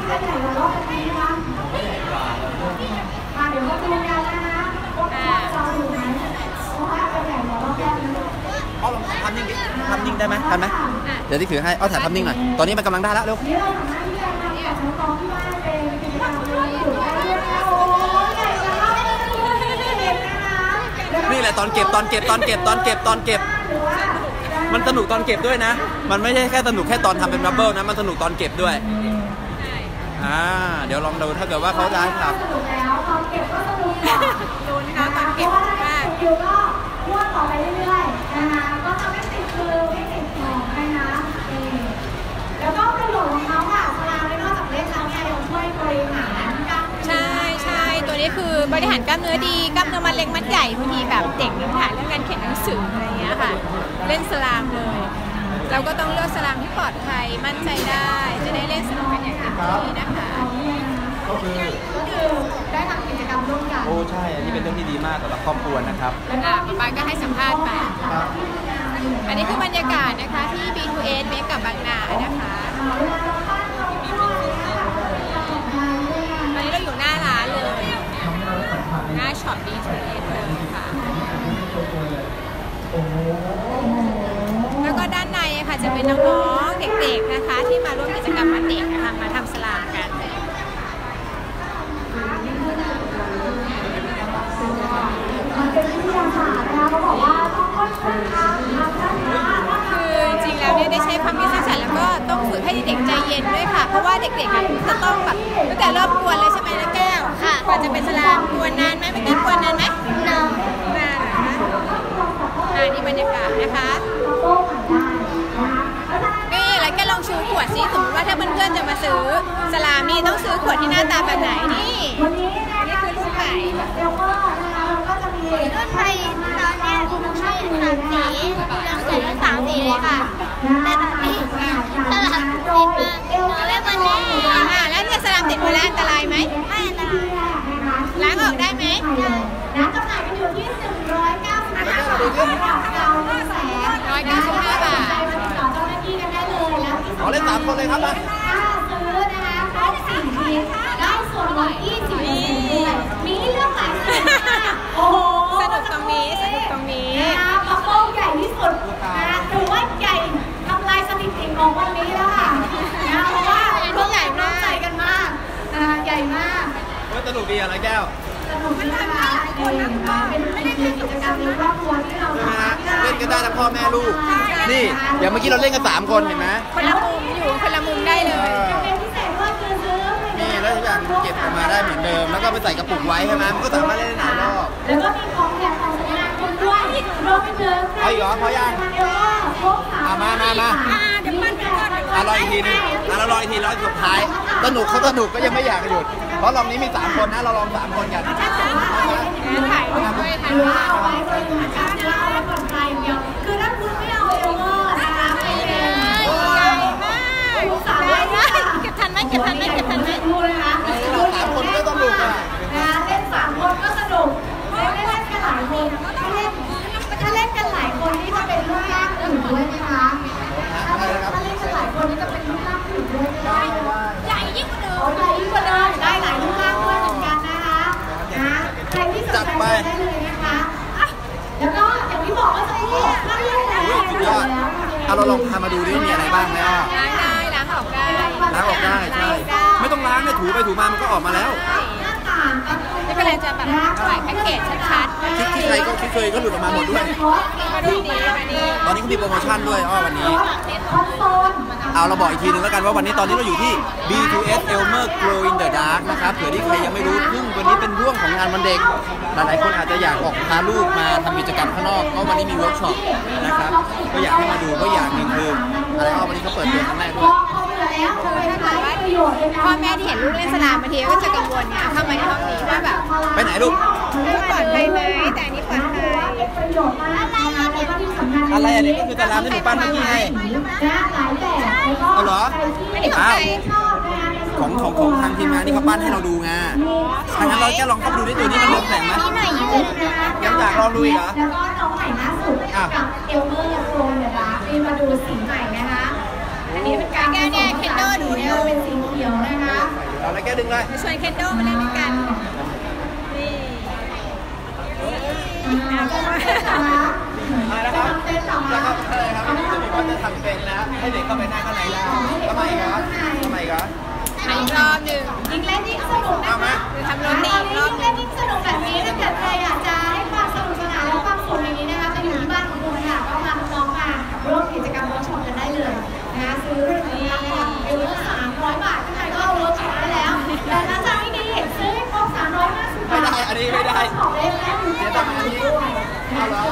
เดี๋ยวมาดูกันนะคะว่าเราอยู่ไหนเพราะว่าเป็นใหญ่กว่ารอบแรกเลยเอาลองทำนิ่งดิทำนิ่งได้ไหมทันไหมเดี๋ยวที่ถือให้เอาถ่ายภาพนิ่งหน่อยตอนนี้มันกำลังได้แล้วเร็วนี่เราสามารถที่จะทำกับน้องๆที่บ้านเป็นกิจกรรมความสุขได้ด้วยนะโอ้ยใหญ่จังเลยเด็กนะคะนี่แหละตอนเก็บตอนเก็บตอนเก็บตอนเก็บตอนเก็บหรือว่ามันสนุกตอนเก็บด้วยนะ มันไม่ใช่แค่สนุกแค่ตอนทำเป็นบับเบิ้ลนะ มันสนุกตอนเก็บด้วย อ่า เดี๋ยวลองดูถ้าเกิดว่าเขาได้ครับสนุกแล้วตอนเก็บก็สนุกกว่าลุ้นนะตอนเก็บเพราะว่าถ้ามากคิวก็นวดต่อไปเรื่อยๆนะคะก็จะไม่ติดมือไม่ติดของนะคะแล้วก็ประโยชน์ของเขาค่ะสลามนอกจากเล่นแล้วเนี่ยยังช่วยบริหารกล้ามเนื้อใช่ใช่ตัวนี้คือบริหารกล้ามเนื้อดีกล้ามเนื้อมัดเล็กมัดใหญ่บางทีแบบเด็กมีปัญหาเรื่องการเขียนหนังสืออะไรเงี้ยค่ะเล่นสลามเลย จะเราก็ต้องเลือกสลามที่ปลอดภัยมั่นใจได้จะได้เล่นสนุกกันอย่างเต็มที่นะคะก็คือได้ทำกิจกรรมร่วมกันโอ้ใช่อันนี้เป็นเรื่องที่ดีมากสำหรับครอบครัวนะครับอ่ะป๊าป๊าก็ให้สัมภาษณ์ไปอันนี้คือบรรยากาศนะคะที่ บี ทู เอส เมกับบางนานะคะตอนนี้เราอยู่หน้าร้านเลยหน้าช็อป บี ทู เอส เลยค่ะแล้วก็ด้านในค่ะจะเป็นน้องๆเด็กๆนะคะที่มาร่วมกิจกรรมวันเด็กนะคะมาทำสลากันมันเป็นวิทยาศาสตร์นะคะเขาบอกว่าต้องค่อยๆทำทำช้าๆคือจริงๆแล้วเนี่ยได้ใช้ความคิดสร้างสรรค์แล้วก็ต้องฝึกให้เด็กใจเย็นด้วยค่ะเพราะว่าเด็กๆจะต้องแบบตั้งแต่เริ่มกวนเลยใช่ไหมนะแก้วค่ะกว่าจะเป็นสลามกวนนานไหมเมื่อกี้กวนนานไหมนานนานนะคะอ่านี่บรรยากาศนะคะนี่แล้วแกลองชูขวดซิสมมติว่าถ้าเพื่อนๆจะมาซื้อสลามนี่ต้องซื้อขวดที่หน้าตาแบบไหนนี่นี่คือรุ่นใหม่รุ่นไทยตอนนี้ใช้สามสียังใส่รุ่นสามสีเลยค่ะแต่ตอนนี้สลามติดมาเราไม่วันแรกอ่าแล้วเนี่ยสลามติดมาแล้วอันตรายไหมไม่อันตรายล้างออกได้ไหมร้านจำหน่ายกันอยู่ที่หนึ่งร้อยเก้าสิบห้าบาทเราไม่แสนร้อยเก้าสิบห้าบาทมาติดต่อเจ้าหน้าที่กันได้เลยแล้วที่ขอเล่นสามคนเลยครับมาถ้าซื้อนะคะครบสี่ชิ้นได้ส่วนลดยี่สิบเปอร์เซ็นต์ด้วยมีให้เลือกหลายสีโอ้โหสนุกตรงนี้สนุกตรงนี้นะคะปลาโป่งใหญ่ที่สุดนะถือว่าใหญ่ทำลายสถิติของวันนี้แล้วค่ะนะเพราะว่าร่วมใหญ่ร่วมใจกันมากนะคะใหญ่มากสนุกดีอะไรแก้วสนุกมากค่ะคนนะคะเป็นไม่ได้เป็นกิจกรรมในครอบครัวที่เราทำเล่นกันได้ทั้งพ่อแม่ลูกนี่อย่างเมื่อกี้เราเล่นกันสามคนเห็นไหมคนละมุมอยู่คนละมุมได้เลยเป็นพิเศษก็คือซื้อนี่แล้วทุกอย่างเก็บออกมาได้เหมือนเดิมแล้วก็ไปใส่กระปุกไว้ใช่ไหมมันก็สามารถเล่นได้หลายรอบแล้วก็มีของแถมของสัญญาคุณด้วยรวมไปถึงไอ้หรอพอยังมามามาเดี๋ยวปั้นไปก่อนอ่ะรออีกทีนึงอ่ะเรารออีกทีรอสุดท้ายสนุกเขาสนุกก็ยังไม่อยากหยุดเพราะรอบนี้มีสามคนนะเราลองสามคนกันถ่ายรูปด้วยถ่ายรูปเอาไว้เป็นธรรมชาตินะเอาไว้ผ่อนคลายอย่างเดียวคือถ้าคุณไม่เอาเอลเวอร์นะคะไม่เป็นใหญ่มากสามารถเก็บทันไหมเก็บทันไหมเก็บทันไหมดูนะคะสามคนก็สนุกอ่ะเล่นสามคนก็สนุกเล่นเล่นกันหลายคนถ้าเล่นถ้าเล่นกันหลายคนนี่จะเป็นรูปร่างอื่นด้วยไหมคะถ้าเล่นถ้าเล่นกันหลายคนนี่จะเป็นรูปร่างอื่นด้วยไหมคะใหญ่ยิ่งกว่าเดิมใหญ่ยิ่งกว่าเดิมได้หลายรูปร่างด้วยเหมือนกันนะคะนะใครที่สนใจได้เลยนะคะแล้วก็อย่างที่บอกว่าจะมีถ้าเล่นแล้วสุดยอดเอาเราลองพามาดูดิมีอะไรบ้างไหมอ่ะล้างได้ล้างออกได้ล้างออกได้ใช่ไม่ต้องล้างเลยถูไปถูมามันก็ออกมาแล้วไม่เป็นไรจะแบบถ่ายแพ็กเกจชัดๆที่ใครก็ที่เคยก็หลุดออกมาหมดด้วยมาดูดีวันนี้ตอนนี้ก็มีโปรโมชั่นด้วยอ้อวันนี้เอาเราบอกอีกทีนึงแล้วกันว่าวันนี้ตอนนี้เราอยู่ที่ บี ทู เอส Elmer Glow in the Dark นะครับเผื่อที่ใครยังไม่รู้ซึ่งวันนี้เป็นช่วงของงานวันเด็กหลายๆคนอาจจะอยากออกพาลูกมาทำกิจกรรมข้างนอกก็วันนี้มีเวิร์กช็อปนะครับก็อยากให้มาดูก็อย่างหนึ่งคืออะไรอ้อวันนี้เขาเปิดตัวครั้งแรกด้วยคือถ้าเกิดว่าพ่อแม่ที่เห็นลูกเล่นสลามบางทีก็จะกังวลเนี่ยเข้ามาในห้องนี้ว่าแบบไปไหนลูกปลอดภัยไหมแต่อันนี้ปลอดภัยอะไรอันนี้ก็คือสลามที่หนูปั้นเมื่อกี้ไงเอาเหรออ้าวของของของทางทีมงานที่เขาปั้นให้เราดูไงทางนั้นเราจะลองเข้าไปดูได้ตัวนี้มันเรืองแสงไหมยังอยากลองดูอีกเหรอแล้วก็น้องใหม่ล่าสุดกับเอลเมอร์โกลเดอะดาร์กมาดูสีใหม่นะคะอันนี้เป็นการแก้วเนี่ยเคนโดดูเนี่ยเป็นสีเขียวนะคะเอาอะไรแก้วดึงเลยชวนเคนโดมาเล่นด้วยกันนี่มาแล้วครับแล้วก็อะไรครับวันนี้จะมีคนจะทำเป็นแล้วให้เด็กเข้าไปนั่งข้างในแล้วทำไมครับทำไมครับอีกรอบหนึ่งยิ่งเล่นยิ่งสนุกนะคะทำโรตีอีกรอบยิ่งเล่นยิ่งสนุกแบบนี้ถ้าเกิดใครอยากจะให้ความสนุกสนานและความสุขอย่างนี้นะคะมาอยู่ที่บ้านของคุณค่ะก็พาน้องมาร่วมกิจกรรมเวิร์กช็อปกันได้เลยนะคะซื้อราคาเอวละสามร้อยบาทใครก็เอาเวิร์กช็อปได้แล้วแต่ถ้าจะไม่ดีซื้อให้ครบสามร้อยห้าสิบบาทไม่ได้อันนี้ไม่ได้เสียตังค์อันนี้เอาแล้ว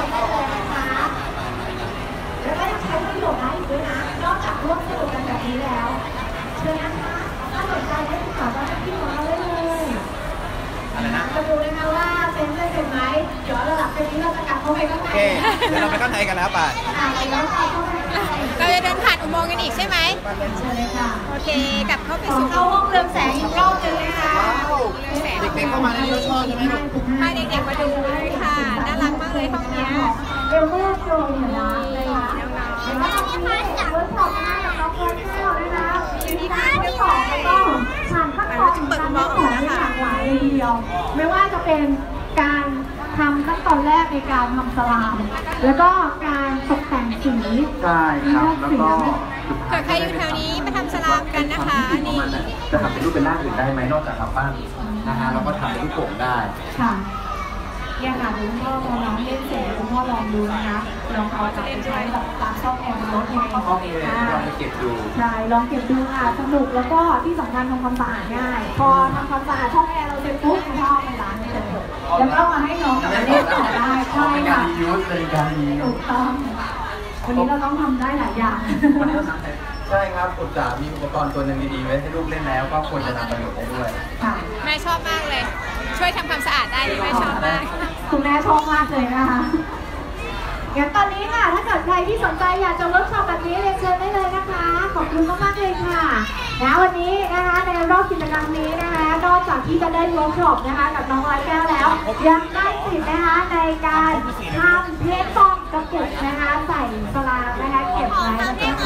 แล้วก็ยังใช้ประโยชน์ได้อีกด้วยนะนอกจากร่วมสนุกกันแบบนี้แล้วเชิญนะคะถ้าสนใจได้ติดต่อเจ้าหน้าที่ของเราได้เลยอะไรนะจะดูนะคะว่าเป็นได้เป็นไหมเดี๋ยวระดับจากนี้เราจะกลับเข้าไปข้างโอในเคเดี๋ยวเราไปข้างในกันแล้วป่ะอ่าแล้วเข้าไปข้างในเราจะเดินผ่านอุโมงค์กันอีกใช่ไหมเชิญเลยค่ะโอเค กลับเข้าไปขอสู่เข้าห้องเรืองแสงอีกรอบหนึงนะคะเด็กๆเข้ามาในนี้เราชอบใช่ไหมลูกพาเด็กๆมาดูเลยค่ะ น่ารักมากเลยห้องเนี้ยเอลเมอร์โชว์เนี่ยนะเลยค่ะแล้วก็มีเวิร์กช็อปนะคะกับน้องเฟิร์นแก้วด้วยนะมีการทดสอบแล้วก็ผ่านขั้นตอนการทดสอบที่หลากหลายเลยทีเดียว ไม่ว่าจะเป็นการทำขั้นตอนแรกในการทำสลาม แล้วก็การตกแต่งสีใช่ครับแล้วก็เกิดใครอยู่แถวนี้มาทำสลามกันนะคะนี่จะทำเป็นรูปเป็นร่างอื่นได้ไหมนอกจากทำปั้นนะฮะเราก็ทำเป็นลูกโป่งได้ค่ะเนี่ยค่ะคุณพ่อพอน้องเล่นเสร็จคุณพ่อลองดูนะคะลองเอาจากไปใช้แบบตามช่องแอร์บนรถยังไงห้องเลยลองไปเก็บดูใช่ลองเก็บดูค่ะสนุกแล้วก็ที่สำคัญทำความสะอาดง่าย พอทำความสะอาดช่องแอร์เราเสร็จปุ๊บคุณพ่อไปล้างได้เลยแล้วก็มาให้น้องกลับมาเล่นต่อได้ใช่เป็นกาค่ะรรียูสเป็นการรียูถูสกต้องวันนี้เราต้องทำได้หลายอย่างวันนี้เราทำใช่ครับอุตส่าห์มีอุปกรณ์ตัวหนึ่งดีๆไว้ให้ลูกเล่นแล้วก็ควรจะนำประโยชน์ได้ด้วยค่ะแม่ชอบมากเลย ช่วยทำความสะอาดได้แม่ชอบมากคุณแม่ชอบมากเลยนะคะงั้นตอนนี้ค่ะถ้าเกิดใครที่สนใจอยากจะเวิร์กช็อปแบบนี้เรียนเชิญได้เลยนะคะ ขอบคุณมากๆเลยค่ะนะวันนี้นะคะในรอบกิจกรรมนี้นะคะนอกจากที่จะได้เวิร์กช็อปนะคะกับน้องร้อยแก้วแล้ว ยังได้สิทธิ์นะคะในการทำเพชรซองกระปุกนะคะใส่สลามนะคะเก็บไว้นะคะ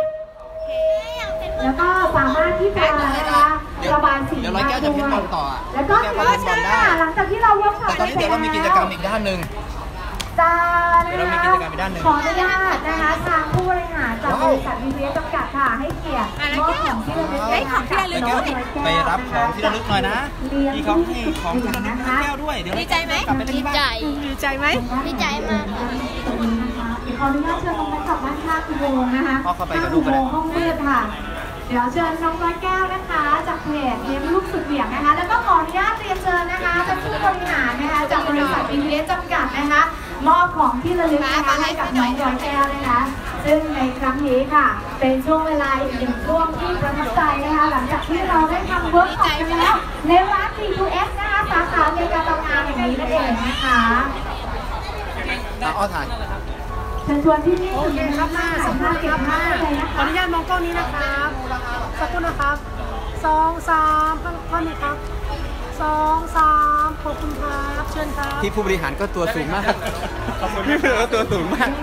แล้วก็สามารถที่จะนะคะระบายสีเดี๋ยวร้อยแก้วจะเพ้นบอลต่ออ่ะแล้วก็แก้วก็เพ้นบอลได้หลังจากที่เราเวิร์กช็อปแต่ตอนนี้เดี๋ยวเรามีกิจกรรมอีกด้านหนึ่งจะเดี๋ยวเรามีกิจกรรมอีกด้านหนึ่งขออนุญาตนะคะทางผู้บริหารจากบริษัทวีวีจำกัดค่ะให้เกียรติมอบของที่ระลึกได้ของที่ระลึกร้อยแก้วไปรับของที่ระลึกหน่อยนะพี่เขาให้ของที่ระลึกร้อยแก้วด้วยเดี๋ยวดีใจไหมกลับไปเล่นที่บ้านดีใจไหมดีใจมากค่ะขออนุญาตเชิญน้องแม็กซ์กลับบ้านข้างอุโมงค์นะคะพ่อเข้าไปกับลูกก็ได้ห้องมืดค่ะ เดี๋ยวเชิญน้องร้อยแก้วนะคะ จากเพจเลี้ยงลูกสุดเหวี่ยงนะคะ แล้วก็ขออนุญาตเรียนเชิญนะคะจากผู้บริหารนะคะจากบริษัทวีวีจำกัดนะคะมอบของที่ระลึกนะคะให้กับน้องร้อยแก้วนะคะ ซึ่งในครั้งนี้ค่ะ เป็นช่วงเวลาอีกหนึ่งช่วงที่ประทับใจนะคะ หลังจากที่เราได้ทำเวิร์กช็อปกันแล้วในร้าน บี ทู เอส นะคะสาขาในการทำงานอย่างนี้นั่นเองนะคะเอาเอาถ่ายเชิญชวนที่นี่ถึงนะครับหน้าสัมภาษณ์เก็บภาพเลยนะขอคะอนุญาตมองกล้องนี้นะครับสักครู่นะครับสองสามข้อนี้ครับสองสามขอบคุณครับเชิญครับที่ผู้บริหารก็ตัวสูงมากพี่เผือก็ตัวสูงมาก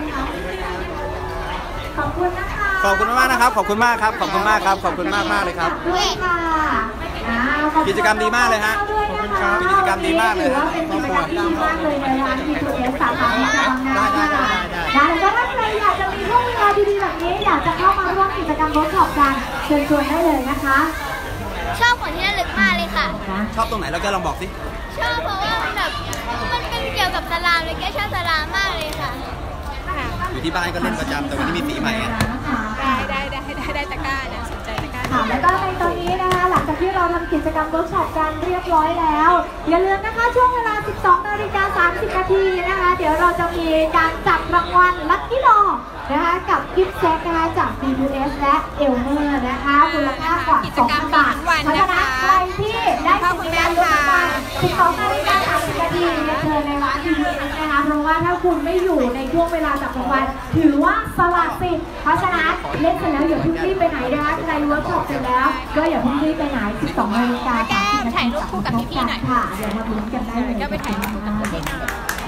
ขอบคุณนะคะขอบคุณมากๆนะครับ ขอบคุณมากครับ ขอบคุณมากครับ ขอบคุณมากมากๆเลยครับด้วยค่ะอ่าขอบคุณกิจกรรมดีมากเลยฮะด้วยนะคะกิจกรรมดีมากเลยถือว่าเป็นกิจกรรมที่ดีมากเลยในร้าน บี ทู เอส สาขาในการทำงานได้ได้ค่ะได้ได้ได้แล้วก็ถ้าใครอยากจะมีช่วงเวลาดีๆแบบนี้ อยากจะเข้ามาร่วมกิจกรรมเวิร์กช็อปกันเชิญชวนได้เลยนะคะชอบของที่ระลึกมากเลยค่ะชอบตรงไหนเราแกลองบอกสิชอบเพราะว่ามันแบบมันเป็นเกี่ยวกับสลามเลยแกชอบสลามมากเลยค่ะอยู่ที่บ้านก็เล่นประจำแต่วันนี้มีสีใหม่อะได้ได้ได้ได้ได้ตะกร้านะสนใจตะกร้าค่ะแล้วก็ในตอนนี้นะคะหลังจากที่เราทำกิจกรรมเวิร์กช็อปกันเรียบร้อยแล้ว อย่าลืมนะคะช่วงเวลา สิบสองนาฬิกาสามสิบนาทีนะคะ เดี๋ยวเราจะมีการจับรางวัลลัคกี้ดอนะคะกับกิฟต์เซตนะคะจาก บี ทู เอส และเอลเมอร์นะคะมูลค่ากว่า สองพัน บาทเพราะฉะนั้นใครที่ได้สิทธิ์ในการลุ้นรางวัลสิบสองนาฬิกาสามสิบนาทีเรียนเชิญในร้าน บี ทู เอส นะคะเพราะว่าถ้าคุณไม่อยู่ในช่วงเวลาจับรางวัลถือว่าสละสิทธิ์เพราะฉะนั้นเล่นเสร็จแล้วอย่าเพิ่งรีบไปไหนนะคะใครเวิร์กช็อปเสร็จแล้วก็อย่าเพิ่งรีบไปไหน สิบสองนาฬิกาสามสิบนาทีถ่ายรูปคู่กับพี่ๆหน่อยค่ะเดี๋ยวมาลุ้นกันได้เลยก็ไปถ่ายรูปกับพี่หน่อย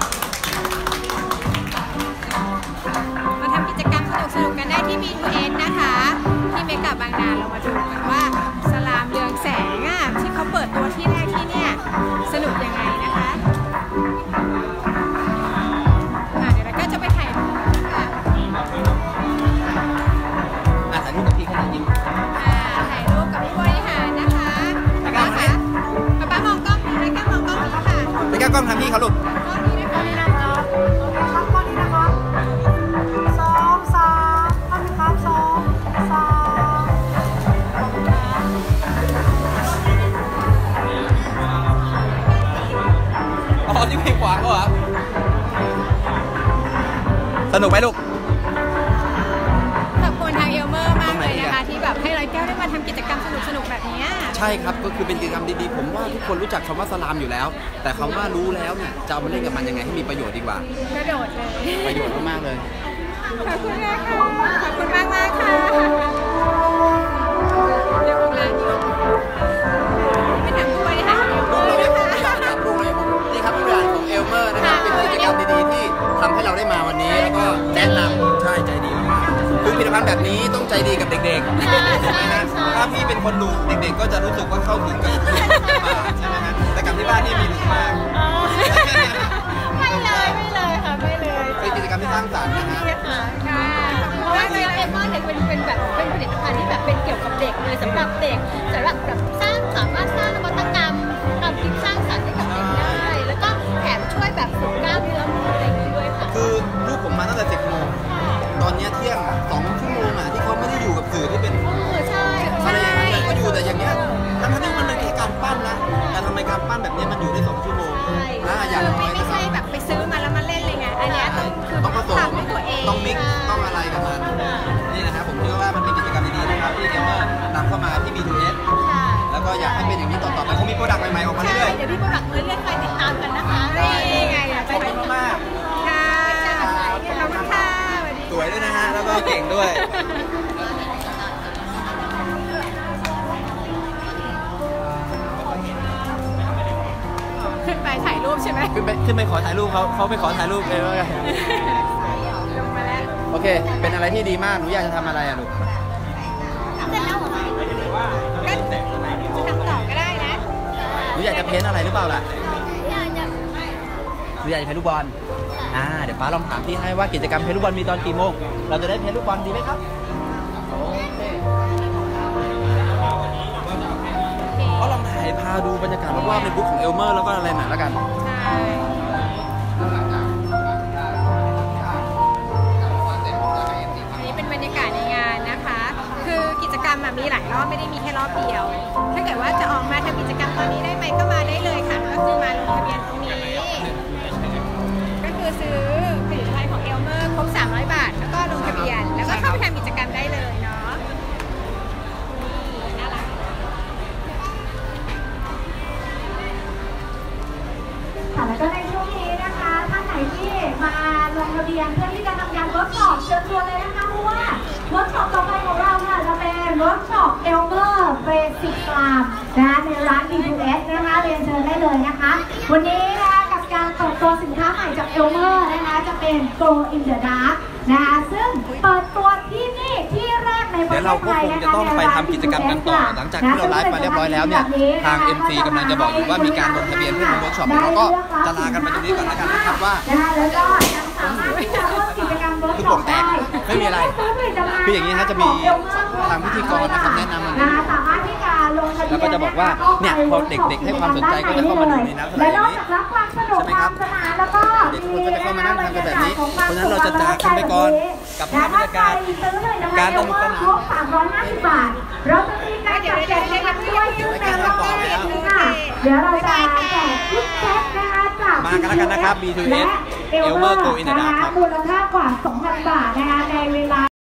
มาทำกิจกรรมสนุกๆกันได้ที่ บี ทู เอส นะคะ ที่เมกะบางนาเรามาดูกันว่าสลามเรืองแสงอ่ะที่เขาเปิดตัวที่แรกที่เนี่ยสนุกยังไงนะคะอ่ะเดี๋ยวเราก็จะไปถ่ายรูปนะคะอ่ะถ่ายรูปกับพี่เขาหน่อยยิ้มอ่าถ่ายรูปกับผู้บริหารนะคะป๊าป๊าคะป๊าป๊ามองกล้องนี้แล้วก็มองกล้องนี้ค่ะไปแก้กล้องทำพี่เขาลูกกล้องนี้นะคะครับข้อนี้นะครับสองสามข้อนี้ครับสองสามอ๋อนี่เพลงขวางเหรอสนุกไหมลูกขอบคุณทางเอลเมอร์มากเลยนะคะที่แบบให้ร้อยแก้วได้มาทำกิจกรรมสนุกๆแบบนี้ใช่ครับก็คือเป็นกิจกรรมดีๆผมว่าทุกคนรู้จักคำว่าสลามอยู่แล้ว แต่คำว่ารู้แล้วเนี่ยจะเอามาเล่นกับมันยังไงให้มีประโยชน์ดีกว่ากระโดดเลยประโยชน์มากๆเลยขอบคุณนะคะขอบคุณมากมากค่ะเดี๋ยวลาอยู่ไปถามผู้บริหารเอลเมอร์นะคะนี่ครับผู้บริหารของเอลเมอร์นะครับเป็นกิจกรรมดีๆที่ทำให้เราได้มาวันนี้แล้วก็แนะนำใช่ใจดีมากๆคือผลิตภัณฑ์แบบนี้ต้องใจดีกับเด็กๆใช่ไหมถ้าพี่เป็นคนดูเด็กๆก็จะรู้สึกว่าเข้าถึงก็จะมาใช่ไหมฮะแต่กับที่บ้านนี่มีหนูมากไม่เลยไม่เลยค่ะไม่เลยเป็นกิจกรรมที่สร้างสรรค์นะฮะค่ะเพราะว่าเอลเมอร์เนี่ยเป็นเป็นแบบเป็นผลิตภัณฑ์ที่แบบเป็นเกี่ยวกับเด็กเลยสำหรับเด็กสำหรับแบบสร้างสามารถสร้างนวัตกรรมความคิดสร้างสรรค์ให้กับเด็กได้แล้วก็แถมช่วยแบบฝึกกล้ามเนื้อมืออะไรอย่างนี้ด้วยค่ะคือลูกผมมาตั้งแต่สิบโมงตอนนี้เที่ยงสองชั่วโมงอ่ะที่เขาไม่ได้อยู่กับสื่อที่เป็นเออใช่อะไรอย่างเงี้ยก็อยู่แต่อย่างเงี้ยทั้งที่มันเป็นแค่การปั้นนะแต่ทำไมการปั้นแบบนี้มันอยู่ได้สองชั่วโมงนะอย่างน้อยไม่นะคใช่รับแบบไปซื้อมาแล้วมาเล่นเลยไงอันนี้ต้องคือต้องผสมทำให้ตัวเองต้องมิกซ์ต้องอะไรกับมันนี่นะครับผมเชื่อว่ามันเป็นกิจกรรมดีๆนะครับที่เกมเมอร์นำเข้ามาที่ บี ทู เอสค่ะแล้วก็อยากให้เป็นอย่างนี้ต่อๆไปคงมีโปรดักต์ใหม่ๆออกมาใช่เรื่อยเดี๋ยวพี่โปรดักต์เรื่อยๆไปติดตามกันนะคะนี่ไงอ่ะๆไปขอบคุณมากค่ะขอบคุณค่ะสวัสดีๆสวยด้วยนะฮะแล้วก็เก่งด้วยขึ้นไปถ่ายรูปใช่ไหมขึ้นไปขึ้นไปขอถ่ายรูปเขาเขาไปขอถ่ายรูปเลยว่าไงลงมาแล้วโอเค เป็นอะไรที่ดีมากหนูอยากจะทำอะไรอ่ะลูกเสร็จแล้วเหรอก็จะทำต่อก็ได้นะหนูอยากจะเพ้นอะไรหรือเปล่าล่ะอยากจะหนูอยากจะเพ้นลูกบอลอ่าเดี๋ยวป้าลองถามพี่ให้ว่ากิจกรรมเพ้นลูกบอลมีตอนกี่โมงเราจะได้เพ้นลูกบอลดีไหมครับโอเคก็ลองถ่ายพาดูบรรยากาศรอบๆในบุ๊กของเอลเมอร์แล้วก็อะไรหน่อยแล้วกันใช่อันนี้เป็นบรรยากาศในงานนะคะ คือกิจกรรมมีหลายรอบไม่ได้มีแค่รอบเดียว ถ้าเกิดว่าจะออกมาทำกิจกรรมตอนนี้ได้ไหมก็มาได้เลยค่ะก็คือมาลงทะเบียนตรงนี้ ก็คือซื้อผลิตภัณฑ์ของเอลเมอร์ครบสามร้อยบาท แล้วก็ลงทะเบียน แล้วก็เข้าไปทำกิจกรรมได้เลยเนาะนี่น่ารักค่ะแล้วก็ในช่วงนี้นะคะท่านไหนที่มาลงทะเบียนเพื่อที่จะทำการเวิร์กช็อปเชิญชวนเลยนะคะเพราะว่าเวิร์กช็อปต่อไปของเราค่ะจะเป็นเวิร์กช็อปเอลเมอร์เบสิกกลามนะคะในร้าน บี ทู เอส นะคะเรียนเชิญได้เลยนะคะวันนี้นะคะกับการเปิดตัวสินค้าใหม่จากเอลเมอร์นะคะจะเป็น Go in the Dark นะคะซึ่งเปิดตัวที่นี่ที่แรกในประเดี๋ยวเทเราศก็ไทยคงนะคะจะต้องไปทำกิจกรรมกันต่อหลังจากที่เราไลฟ์มาเรียบร้อยแล้วเนี่ยทาง เอ็ม ซี กำลังจะบอกอยู่ว่ามีการลงทะเบียนเพื่อทำเวิร์กช็อปแล้วก็จะลากันไปตรงนี้ก่อนแล้วกันนะครับว่านะคะแล้วก็ยังสามารถที่จะร่วมกิจกรรมเวิร์กคือช็โป่อปงแตได้กไม่มีอะไรคืออย่างนี้ฮะจะมีทางพิธีกรนะครับแนะนำมันนะคะสามารถที่จะลงทะเบียนแล้วก็จะบอกว่าเนี่ยพอเด็กๆให้ความสนใจก็จะเข้ามาดูในน้ำทะเลและนอกนี้จากรับความสนุกใช่ไหมครับความสนานแล้วก็เด็กคนก็จะเข้ามานั่งทำกันแบบนี้เพราะฉะนั้นเราจะจากกันไปก่อนกับภาพบรรยากาศการสนุกสนานครบสามร้อยห้าสิบบาทเราจะมีการจัดแจกรางวัลด้วยซึ่งเป็นรางวัลนี้ค่ะเดี๋ยวเราจะแจกทุกเซตนะคะจากมากันแล้วกันนะครับ บี ทู เอสและ Elmer Go in the Dark ครับมูลค่ากว่า สองพัน บาทนะคะในเวลา